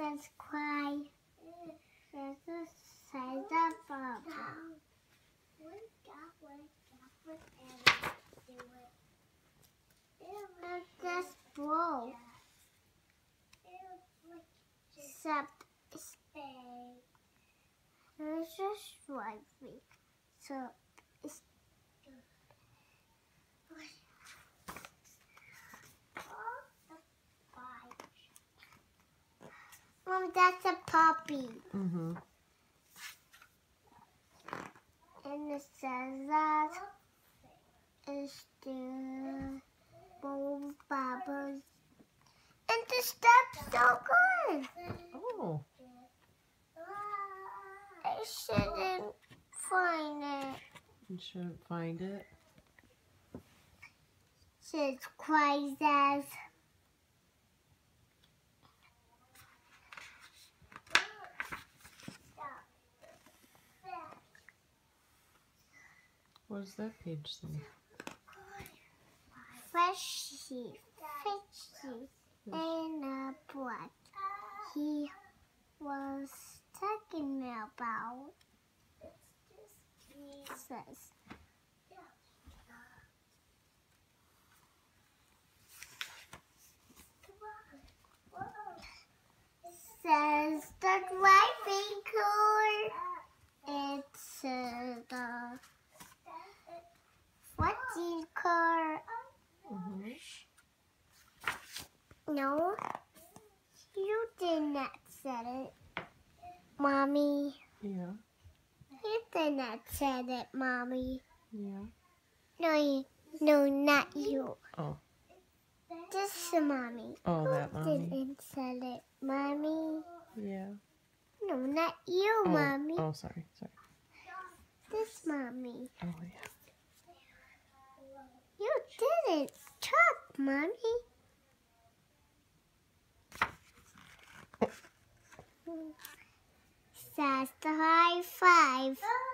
says cry. Says the size of bubble. And that's blow. Except it's just stripy. So it's Mom, that's a puppy. Mm-hmm. And it says that is the bowl bubbles. And the step's so good. Oh. I shouldn't find it. You shouldn't find it. Says cries as. What does that page say? Fishy in a pot. He was talking about. Says. Says the driving car. It's the 14 car. Mm-hmm. No, you did not say it, Mommy. Yeah. You did not say it, Mommy. Yeah. No, not you. Oh. This is Mommy. Oh, that Mommy. Didn't say it, Mommy. Yeah. No, not you, Oh. Mommy. Oh, sorry. This Mommy. Oh, yeah. You didn't talk, Mommy. Says the high five.